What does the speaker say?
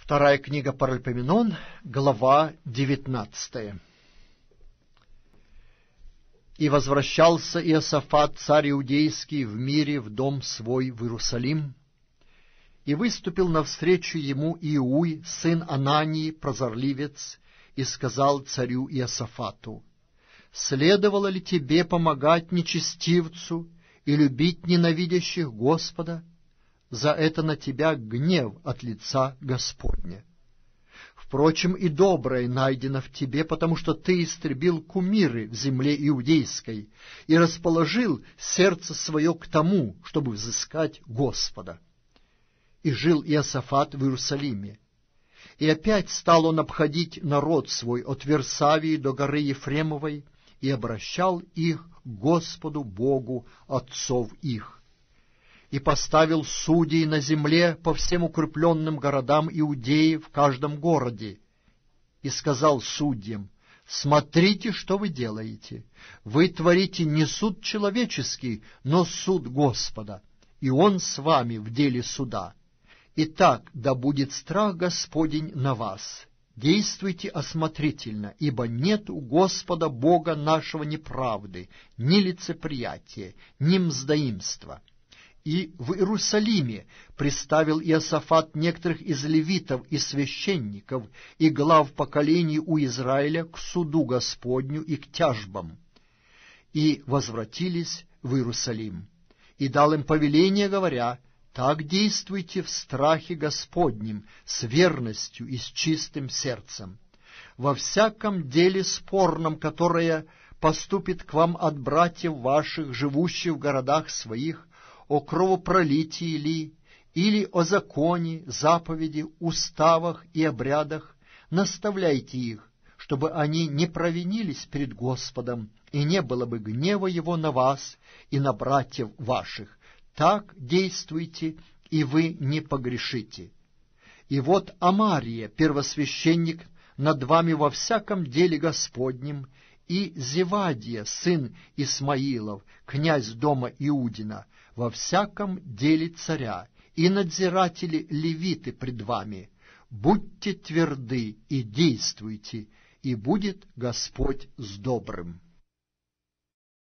Вторая книга Паралипоменон, глава 19. «И возвращался Иосафат, царь иудейский, в мире в дом свой в Иерусалим, и выступил навстречу ему Иуй, сын Анании, прозорливец, и сказал царю Иосафату: следовало ли тебе помогать нечестивцу и любить ненавидящих Господа? За это на тебя гнев от лица Господня. Впрочем, и доброе найдено в тебе, потому что ты истребил кумиры в земле иудейской и расположил сердце свое к тому, чтобы взыскать Господа. И жил Иосафат в Иерусалиме. И опять стал он обходить народ свой от Версавии до горы Ефремовой и обращал их к Господу Богу отцов их. И поставил судей на земле по всем укрепленным городам Иудеи в каждом городе. И сказал судьям: смотрите, что вы делаете. Вы творите не суд человеческий, но суд Господа, и Он с вами в деле суда. Итак, да будет страх Господень на вас. Действуйте осмотрительно, ибо нет у Господа Бога нашего неправды, ни лицеприятия, ни мздоимства. И в Иерусалиме приставил Иосафат некоторых из левитов и священников и глав поколений у Израиля к суду Господню и к тяжбам. И возвратились в Иерусалим. И дал им повеление, говоря: так действуйте в страхе Господнем, с верностью и с чистым сердцем. Во всяком деле спорном, которое поступит к вам от братьев ваших, живущих в городах своих, о кровопролитии ли, или о законе, заповеди, уставах и обрядах, наставляйте их, чтобы они не провинились перед Господом, и не было бы гнева Его на вас и на братьев ваших. Так действуйте, и вы не погрешите. И вот Амария, первосвященник, над вами во всяком деле Господнем, и Зевадия, сын Исмаилов, князь дома Иудина, во всяком деле царя, и надзиратели левиты пред вами. Будьте тверды и действуйте, и будет Господь с добрым».